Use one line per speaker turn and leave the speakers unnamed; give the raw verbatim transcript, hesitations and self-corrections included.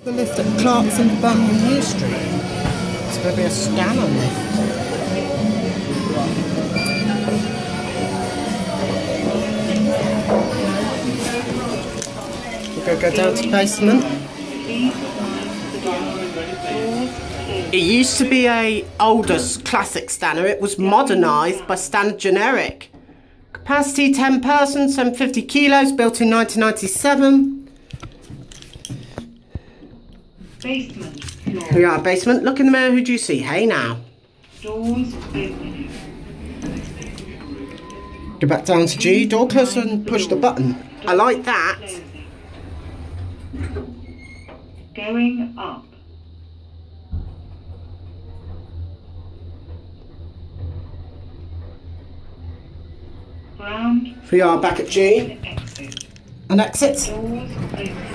The lift at Clark's in Birmingham New Street. It's going to be a Stannah lift. We're going to go down to basement. It used to be a older classic Stannah. It was modernised by Stannah Generic. Capacity ten persons, seven hundred fifty kilos, built in nineteen ninety-seven.
Basement.
Here we are, basement. Look in the mirror, who do you see? Hey now.
Doors open.
Go back down to G, door closer and push the button. I like that.
Going up. Ground.
Here we are, back at G.
Exit.
And exit.
Doors open.